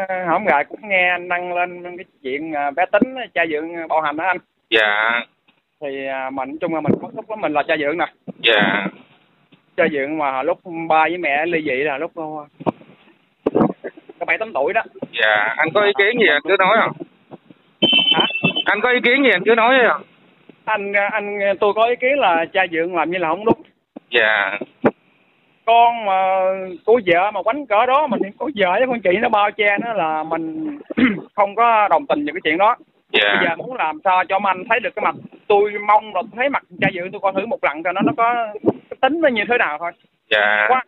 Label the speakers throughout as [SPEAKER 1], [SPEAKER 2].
[SPEAKER 1] hổng gài cũng nghe anh đăng lên cái chuyện bé Tính cha Dượng bạo hành đó anh.
[SPEAKER 2] Dạ.
[SPEAKER 1] Thì mình nói chung là mình bức xúc lắm, mình là cha Dượng nè.
[SPEAKER 2] Dạ.
[SPEAKER 1] Cha Dượng mà lúc ba với mẹ ly dị là lúc có 7-8 tuổi đó.
[SPEAKER 2] Dạ, anh có ý kiến gì anh cứ nói à?
[SPEAKER 1] Hả?
[SPEAKER 2] Anh có ý kiến gì anh cứ nói à?
[SPEAKER 1] Tôi có ý kiến là cha Dượng làm như là không đúng.
[SPEAKER 2] Dạ.
[SPEAKER 1] Con mà của vợ mà quánh cỡ đó, mình có vợ với con chị nó bao che nó là mình không có đồng tình về cái chuyện đó.
[SPEAKER 2] Dạ.
[SPEAKER 1] Bây giờ muốn làm sao cho anh thấy được cái mặt, tôi mong là thấy mặt cha Dượng tôi coi thử một lần cho nó có cái tính nó như thế nào thôi.
[SPEAKER 2] Dạ.
[SPEAKER 1] Quá.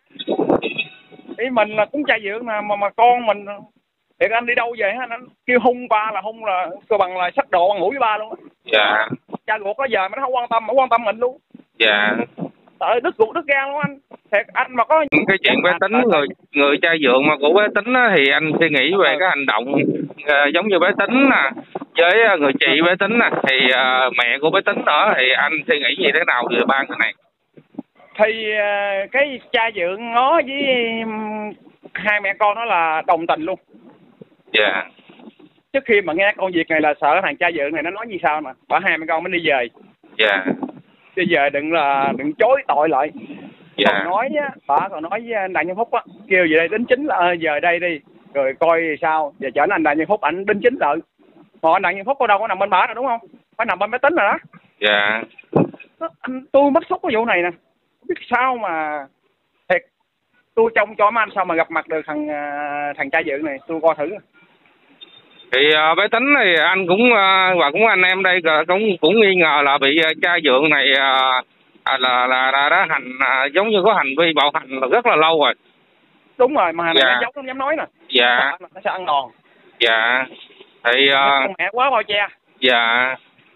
[SPEAKER 1] Ý mình là cũng cha Dượng mà con mình thì anh đi đâu về anh kêu hung ba là hung là cơ bằng là sách độ bằng ngủ với ba luôn á.
[SPEAKER 2] Dạ.
[SPEAKER 1] Cha ruột có giờ mà nó không quan tâm mình luôn.
[SPEAKER 2] Dạ.
[SPEAKER 1] Tại đứt ruột đứt gan luôn anh. Thiệt anh mà có
[SPEAKER 2] cái chuyện bé Tính người cha Dượng mà của bé Tính á, thì anh suy nghĩ về cái hành động giống như bé Tính nè với người chị bé Tính nè thì mẹ của bé Tính nữa thì anh suy nghĩ như thế nào về ba người này?
[SPEAKER 1] Thì cái cha Dượng nó với hai mẹ con nó là đồng tình luôn.
[SPEAKER 2] Dạ.
[SPEAKER 1] Trước khi mà nghe công việc này là sợ thằng cha Dượng này nó nói gì sao mà bảo hai mẹ con mới đi về.
[SPEAKER 2] Dạ.
[SPEAKER 1] Đi về đừng chối tội lại.
[SPEAKER 2] Dạ.
[SPEAKER 1] Còn nói á, bà còn nói với anh Đặng Nhân Phúc á, kêu về đây đính chính là về đây đi rồi coi sao, giờ chở anh Đặng Nhân Phúc ảnh đính chính lại. Còn anh Đặng Nhân Phúc đâu có nằm bên bả rồi đúng không, phải nằm bên máy tính rồi đó.
[SPEAKER 2] Dạ.
[SPEAKER 1] Tôi mất xúc cái vụ này nè, không biết sao mà thiệt, tôi trông cho mấy anh sao mà gặp mặt được thằng cha Dượng này, tôi coi thử.
[SPEAKER 2] Thì bé Tính thì anh cũng và cũng anh em đây cũng nghi ngờ là bị cha Dượng này là đã giống như có hành vi bạo hành là rất là lâu rồi.
[SPEAKER 1] Đúng rồi, mà
[SPEAKER 2] dạ.
[SPEAKER 1] Nó giấu không dám nói nè.
[SPEAKER 2] Dạ.
[SPEAKER 1] Nó sẽ ăn đòn.
[SPEAKER 2] Dạ. Thì
[SPEAKER 1] con mẹ quá bao che.
[SPEAKER 2] Dạ.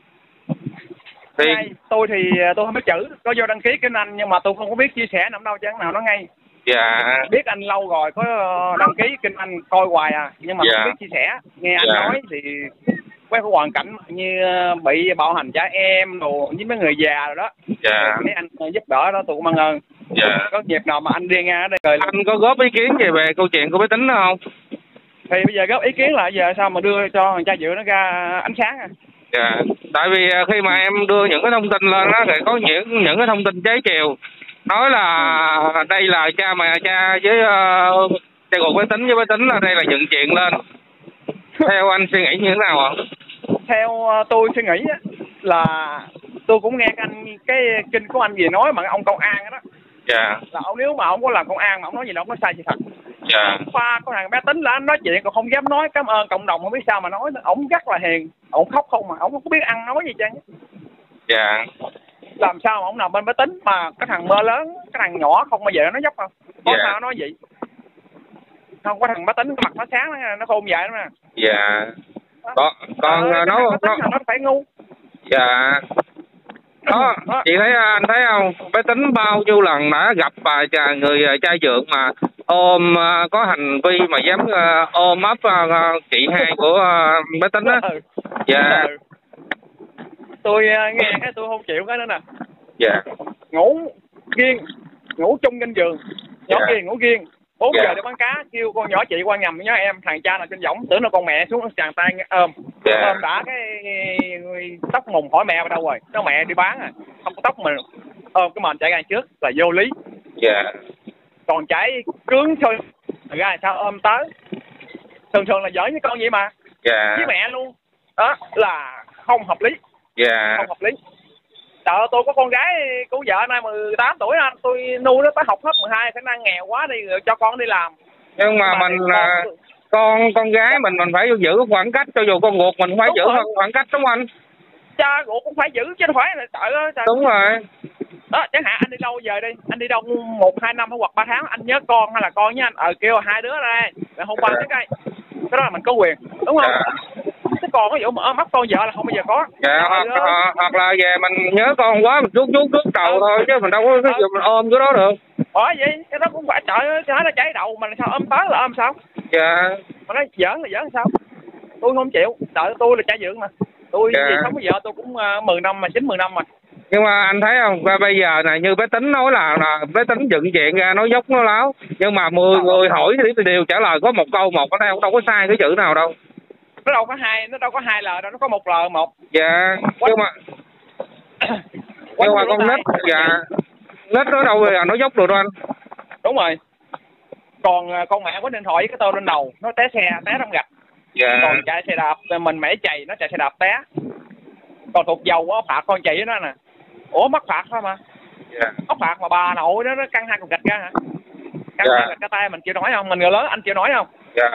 [SPEAKER 2] Thì
[SPEAKER 1] tôi không biết chữ, có vô đăng ký kinh anh nhưng mà tôi không có biết chia sẻ nằm đâu chứ nào nó ngay.
[SPEAKER 2] Dạ.
[SPEAKER 1] Biết anh lâu rồi, có đăng ký kinh anh coi hoài à, nhưng mà
[SPEAKER 2] dạ.
[SPEAKER 1] không biết chia sẻ. Nghe anh
[SPEAKER 2] dạ.
[SPEAKER 1] nói thì với cái hoàn cảnh như bị bạo hành trẻ em đồ với mấy người già rồi đó.
[SPEAKER 2] Dạ.
[SPEAKER 1] Thấy anh giúp đỡ đó tôi cũng ơn ơn.
[SPEAKER 2] Dạ.
[SPEAKER 1] Có dịp nào mà anh đi ngang ở đây rồi.
[SPEAKER 2] Anh có góp ý kiến gì về câu chuyện của bé Tính đó không?
[SPEAKER 1] Thì bây giờ góp ý kiến là giờ sao mà đưa cho thằng cha Dượng nó ra ánh sáng à?
[SPEAKER 2] Dạ. Tại vì khi mà em đưa những cái thông tin lên đó thì có những cái thông tin trái chiều nói là đây là cha với cha ruột bé Tính với bé Tính là đây là dựng chuyện lên. Theo anh suy nghĩ như thế nào ạ?
[SPEAKER 1] Theo tôi suy nghĩ là tôi cũng nghe cái kinh của anh gì nói mà ông công an đó.
[SPEAKER 2] Dạ.
[SPEAKER 1] Là ông nếu mà ông có làm công an mà ông nói gì đâu có sai sự thật.
[SPEAKER 2] Dạ.
[SPEAKER 1] Ba có thằng bé Tính là anh nói chuyện còn không dám nói cảm ơn cộng đồng, không biết sao mà nói. Ông rất là hiền, ông khóc không mà ông không có biết ăn nói gì chứ.
[SPEAKER 2] Dạ.
[SPEAKER 1] Làm sao mà ông nằm bên bé Tính mà cái thằng mơ lớn, cái thằng nhỏ không bao giờ nó dốc không? Có
[SPEAKER 2] dạ.
[SPEAKER 1] sao nói vậy? Không có thằng bé Tính cái mặt nó sáng nó khôn dại lắm nè.
[SPEAKER 2] Dạ. Còn nó
[SPEAKER 1] phải ngu.
[SPEAKER 2] Dạ. Đó, chị thấy anh thấy không? Bé Tính bao nhiêu lần đã gặp người cha Dượng mà ôm có hành vi mà dám ôm ấp chị hai của bé Tính á. Dạ.
[SPEAKER 1] Tôi nghe cái tôi không chịu cái nữa nè.
[SPEAKER 2] Dạ.
[SPEAKER 1] Ngủ chung trên giường, nhỏ kia ngủ riêng. 4
[SPEAKER 2] dạ.
[SPEAKER 1] giờ để bán cá, kêu con nhỏ chị qua nhầm nhớ em, thằng cha là trên võng, tưởng là con mẹ xuống chàng tay ôm.
[SPEAKER 2] dạ.
[SPEAKER 1] Ôm đã cái tóc mùng hỏi mẹ ở đâu rồi, nó mẹ đi bán à, không có tóc mình ôm cái mền chạy ra trước là vô lý.
[SPEAKER 2] Dạ.
[SPEAKER 1] Còn chạy cứng thôi, ra sao ôm tới. Thường là giỡn với con vậy mà.
[SPEAKER 2] Dạ.
[SPEAKER 1] Với mẹ luôn, đó là không hợp lý.
[SPEAKER 2] Dạ.
[SPEAKER 1] Không hợp lý. Trời, tôi có con gái của vợ nay 18 tuổi anh, tôi nuôi nó tới học hết 12, khả năng nghèo quá đi rồi cho con đi làm.
[SPEAKER 2] Nhưng mà mình con gái mình phải giữ khoảng cách, cho dù con ruột mình phải giữ khoảng cách đúng không anh?
[SPEAKER 1] Cha ruột cũng phải giữ chứ không phải là trời.
[SPEAKER 2] Đúng rồi.
[SPEAKER 1] Đó, chẳng hạn anh đi đâu về đi, anh đi đâu 1-2 năm hoặc 3 tháng anh nhớ con hay là con với anh kêu hai đứa ra đây, hôm qua cái đó là mình có quyền, đúng không? Chứ còn cái vụ mà ôm ấp con vợ là không bao giờ có.
[SPEAKER 2] Dạ, hoặc là về mình nhớ con quá mình chút đầu thôi chứ mình đâu có cái mình ôm cái đó được.
[SPEAKER 1] Vậy cái đó cũng phải trời ơi, nó cháy đầu mà sao ôm tới là ôm sao?
[SPEAKER 2] Dạ.
[SPEAKER 1] Mà nói giỡn là giỡn sao? Tôi không chịu, trời tôi là cha Dượng mà. Tôi
[SPEAKER 2] dạ.
[SPEAKER 1] sống với vợ tôi cũng 10 năm mà 9-10 năm mà.
[SPEAKER 2] Nhưng mà anh thấy không, bây giờ này như bé Tính nói là bé Tính dựng chuyện ra nói dốc nó láo, nhưng mà 10 người hỏi thì đều trả lời có một câu một, ở đây đâu có sai cái chữ nào đâu.
[SPEAKER 1] Nó đâu có hai lời đâu, nó có một lời một.
[SPEAKER 2] Dạ, nhưng mà con nít, dạ, nít nó đâu rồi nó dốc được đâu anh.
[SPEAKER 1] Đúng rồi. Còn con mẹ có điện thoại với cái tô lên đầu, nó té trong gạch.
[SPEAKER 2] Dạ.
[SPEAKER 1] Còn chạy xe đạp, mình mẹ chạy, nó chạy xe đạp té. Còn thuộc dầu á, phạt con chị đó nè. Ủa mắc phạt thôi mà.
[SPEAKER 2] Dạ.
[SPEAKER 1] Mắc phạt mà bà nội nó căng hai cục gạch ra hả? Căng hai gạch cái tay mình chịu nổi không? Mình người lớn anh chịu nổi không?
[SPEAKER 2] Dạ.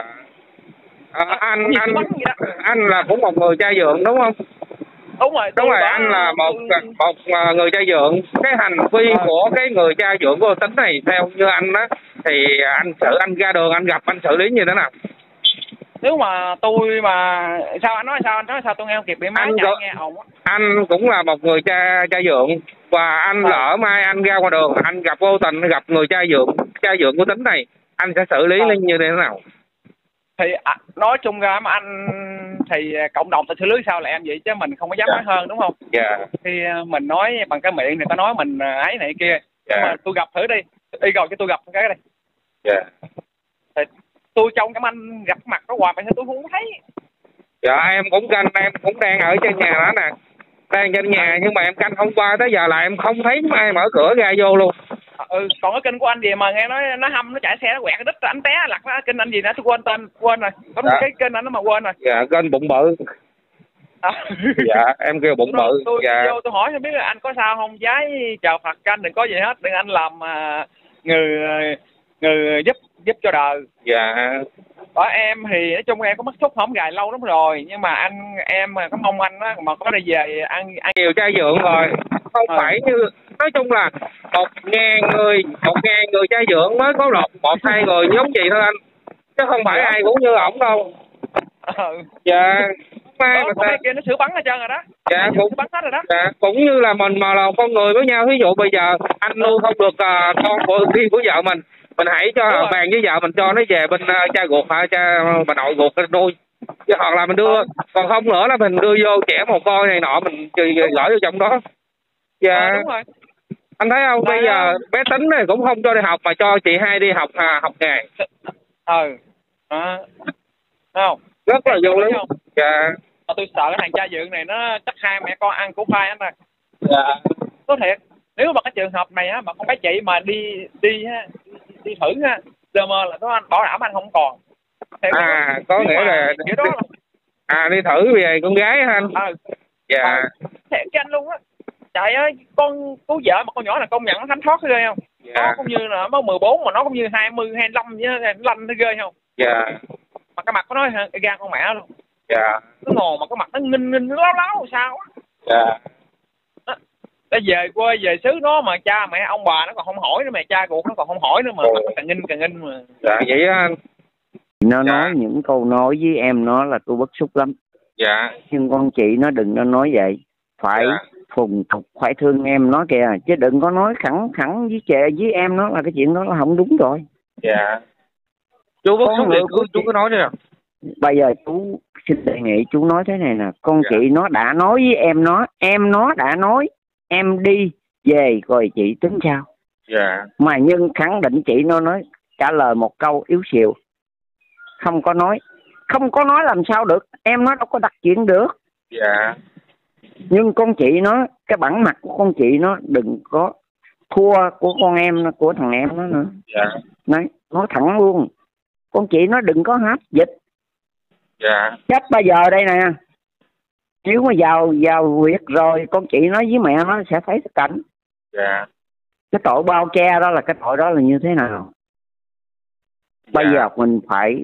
[SPEAKER 2] Anh là cũng một người trai dượng đúng không?
[SPEAKER 1] Đúng rồi.
[SPEAKER 2] Đúng rồi, anh là một người trai dượng. Cái hành vi của cái người trai dượng của Tính này theo như anh đó thì anh ra đường anh gặp anh xử lý như thế nào?
[SPEAKER 1] Nếu mà tôi mà sao anh nói sao tôi nghe không kịp bị máy nghe ồn á.
[SPEAKER 2] Anh cũng là một người trai dượng và anh lỡ mai anh ra ngoài đường anh gặp vô tình gặp người trai dượng của Tính này, anh sẽ xử lý như thế nào?
[SPEAKER 1] Thì nói chung ra mà anh thì cộng đồng ta xử lý sao là em vậy chứ mình không có dám nói hơn đúng không?
[SPEAKER 2] Dạ.
[SPEAKER 1] Thì mình nói bằng cái miệng thì ta nói mình ấy này kia. Nhưng mà tôi gặp thử đi rồi cho tôi gặp cái đây.
[SPEAKER 2] Dạ.
[SPEAKER 1] Thì tôi trông cái anh gặp mặt nó hoài mà tôi không thấy.
[SPEAKER 2] Dạ em cũng đang ở trên nhà đó nè, đang trên nhà nhưng mà em canh hôm qua tới giờ là em không thấy ai mở cửa ra vô luôn.
[SPEAKER 1] Còn cái kênh của anh gì mà nghe nói nó hâm nó chạy xe nó quẹt cái đít anh té lặt đó, kênh anh gì nữa tôi quên rồi có cái kênh anh nó mà quên rồi.
[SPEAKER 2] Dạ kênh bụng bự. Dạ em kêu bụng bự. Dạ.
[SPEAKER 1] Vô tôi hỏi không biết là anh có sao không, giấy chào Phật canh đừng có gì hết, đừng anh làm người giúp cho đời.
[SPEAKER 2] Dạ.
[SPEAKER 1] Ở em thì nói chung em có mất xúc không gài lâu lắm rồi, nhưng mà em có mong anh á mà có đi về ăn
[SPEAKER 2] nhiều trai dượng rồi không phải như nói chung là 1.000 người trai dượng mới có một hai người giống chị thôi anh, chứ không phải ai cũng như ổng đâu. Dạ mai mà
[SPEAKER 1] cái kia nó sửa bắn hết trơn rồi đó.
[SPEAKER 2] Dạ cũng
[SPEAKER 1] bắn hết rồi đó.
[SPEAKER 2] Dạ cũng như là mình mà là con người với nhau, ví dụ bây giờ anh nuôi không được con của vợ mình hãy cho bàn với vợ mình cho nó về bên cha ruột hay cha bà nội ruột nuôi, chứ hoặc là mình đưa còn không nữa là mình đưa vô trẻ mồ côi này nọ mình gửi vô trong đó. Dạ
[SPEAKER 1] đúng rồi.
[SPEAKER 2] Anh thấy không, bây giờ bé Tính này cũng không cho đi học mà cho chị hai đi học nghề.
[SPEAKER 1] Không
[SPEAKER 2] rất là vô lý. Dạ
[SPEAKER 1] tôi sợ cái thằng cha dượng này nó chắc hai mẹ con ăn củ khoai anh ơi.
[SPEAKER 2] Dạ
[SPEAKER 1] có thiệt, nếu mà cái trường hợp này á mà con bé chị mà đi thử ha giờ mà là nó bảo đảm anh không còn.
[SPEAKER 2] Có nghĩa là đi thử về con gái hả anh? Dạ
[SPEAKER 1] thiệt cho anh luôn á. Trời ơi, con cứu vợ mà con nhỏ là công nhận nó thánh thoát ghê không?
[SPEAKER 2] Dạ.
[SPEAKER 1] Nó cũng như là mới 14 mà nó cũng như 20, 25 với lanh nó ghê không?
[SPEAKER 2] Dạ.
[SPEAKER 1] Mà cái mặt của nó gan con mẹ luôn.
[SPEAKER 2] Dạ.
[SPEAKER 1] Nó ngồi mà cái mặt nó nghinh láo sao á.
[SPEAKER 2] Dạ.
[SPEAKER 1] Nó về quê về xứ nó mà cha mẹ ông bà nó còn không hỏi nữa, mẹ cha ruột nó còn không hỏi nữa mà càng nghinh mà.
[SPEAKER 2] Dạ vậy á anh.
[SPEAKER 3] Nó nói những câu nói với em nó là tôi bức xúc lắm.
[SPEAKER 2] Dạ.
[SPEAKER 3] Nhưng con chị nó đừng có nói vậy. Phải phùng thục, phải thương em nó kìa. Chứ đừng có nói khẳng với em nó là cái chuyện đó là không đúng rồi.
[SPEAKER 2] Dạ. Chú bức xúc thì chú cứ nói đi nào.
[SPEAKER 3] Bây giờ chú xin đề nghị chú nói thế này nè. Con chị nó đã nói với em nó đã nói. Em đi về rồi chị tính sao?
[SPEAKER 2] Dạ.
[SPEAKER 3] Mà nhưng khẳng định chị nó nói trả lời một câu yếu xìu. Không có nói làm sao được. Em nó đâu có đặt chuyện được.
[SPEAKER 2] Dạ.
[SPEAKER 3] Nhưng con chị nó, cái bản mặt của con chị nó đừng có thua của con em, của thằng em nó nữa.
[SPEAKER 2] Dạ.
[SPEAKER 3] Nói thẳng luôn. Con chị nó đừng có hấp dịch.
[SPEAKER 2] Dạ.
[SPEAKER 3] Chắc bây giờ đây nè, nếu mà vào huyệt rồi con chị nói với mẹ nó sẽ thấy cái cảnh.
[SPEAKER 2] Dạ.
[SPEAKER 3] Cái tội bao che đó là cái tội đó là như thế nào? Bây giờ mình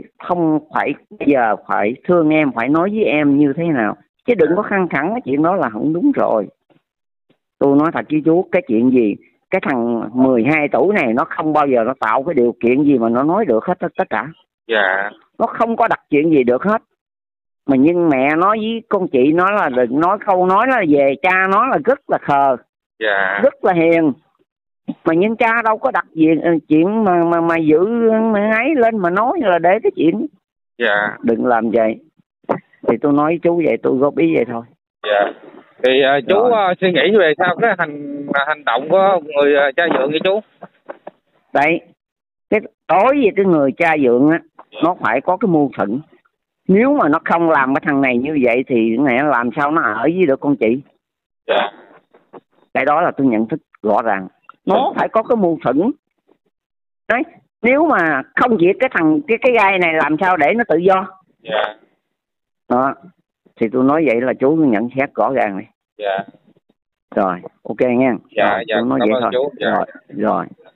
[SPEAKER 3] phải thương em, phải nói với em như thế nào, chứ đừng có khăng khẳng cái chuyện đó là không đúng rồi. Tôi nói thật với chú, cái chuyện gì cái thằng 12 tuổi này nó không bao giờ nó tạo cái điều kiện gì mà nó nói được hết tất cả.
[SPEAKER 2] Dạ.
[SPEAKER 3] Nó không có đặt chuyện gì được hết. Mà nhưng mẹ nói với con chị nó là đừng nói câu nói là về cha nó là rất là khờ.
[SPEAKER 2] Dạ.
[SPEAKER 3] Rất là hiền. Mà nhưng cha đâu có đặt chuyện mà giữ ấy lên mà nói là để cái chuyện.
[SPEAKER 2] Dạ.
[SPEAKER 3] Đừng làm vậy. Thì tôi nói với chú vậy, tôi góp ý vậy thôi.
[SPEAKER 2] Dạ. Thì chú suy nghĩ về sao cái hành động của người cha dượng vậy chú?
[SPEAKER 3] Đấy, cái đối với cái người cha dượng á, nó phải có cái mưu thuẫn. Nếu mà nó không làm cái thằng này như vậy thì cái này làm sao nó ở với được con chị?
[SPEAKER 2] Dạ.
[SPEAKER 3] Cái đó là tôi nhận thức rõ ràng. Nó phải có cái mưu thuẫn. Đấy, nếu mà không diệt cái thằng cái gai này làm sao để nó tự do?
[SPEAKER 2] Dạ.
[SPEAKER 3] Đó, thì tôi nói vậy là chú nhận xét rõ ràng này.
[SPEAKER 2] Dạ.
[SPEAKER 3] Rồi, ok nha.
[SPEAKER 2] Dạ,
[SPEAKER 3] rồi,
[SPEAKER 2] dạ,
[SPEAKER 3] tôi nói
[SPEAKER 2] cảm
[SPEAKER 3] vậy
[SPEAKER 2] ơn
[SPEAKER 3] thôi.
[SPEAKER 2] chú. Dạ.
[SPEAKER 3] Rồi.